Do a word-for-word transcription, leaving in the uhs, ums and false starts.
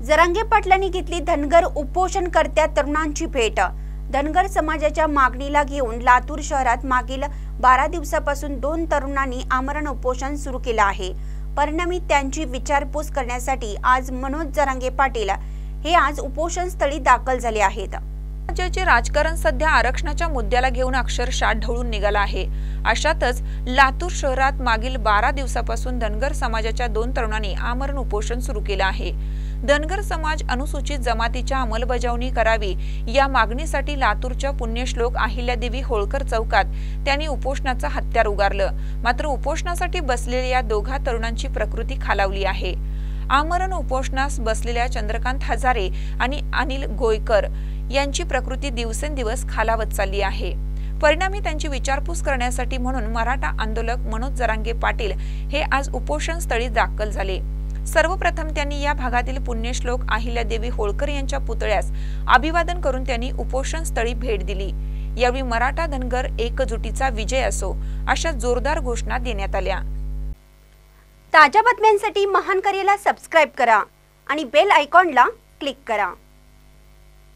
जरांगे पाटलांनी घेतली धनगर उपोषणकर्त्या तरुणांची भेट। धनगर समाजाच्या मागणीला घेऊन लातूर शहरात मागील बारा दिवसापासून दोन तरुणांनी आमरण उपोषण सुरू केले आहे। परिणामी त्यांची विचारपूस करण्यासाठी आज मनोज जरांगे पाटील हे आज उपोषण स्थळी दाखल झाले आहेत। राज्याचे राजकारण सध्या आरक्षणाच्या मुद्द्याला घेऊन अक्षरशः ढवळून निघाला आहे। अशातच लातूर शहरात मागील बारा दिवसापासून धनगर समाजाच्या दोन तरुणांनी आमरण उपोषण सुरू केले आहे। धनगर समाज अनुसूचित जमातीच्या अंमलबजावणी करावी या मागणीसाठी लातूरच्या पुण्यश्लोक अहिल्यादेवी होळकर चौकात त्यांनी उपोषणाचं हत्यार उगारलं। मात्र उपोषणासाठी बसलेल्या या दोघा तरुणांची प्रकृती खालावली आहे। आमरण उपोषणास बसलेल्या चंद्रकांत हजारे आणि अनिल गोयकर यांची प्रकृती दिवसेंदिवस खालावत चालली आहे। परिणामी त्यांची विचारपूस करण्यासाठी म्हणून मराठा आंदोलक मनोज जरांगे पाटील हे आज उपोषण स्थळी दाखल झाले। सर्वप्रथम त्यांनी या भागातील पुण्यश्लोक अहिल्यादेवी होळकर यांच्या पुतळ्यास अभिवादन करून त्यांनी उपोषण स्थळी भेट दिली। यावेळी मराठा धनगर एकजुटीचा विजय असो अशा जोरदार घोषणा देण्यात आल्या। ताज्या बातम्यांसाठी महान करेला सबस्क्राइब करा आणि बेल आयकॉनला क्लिक करा।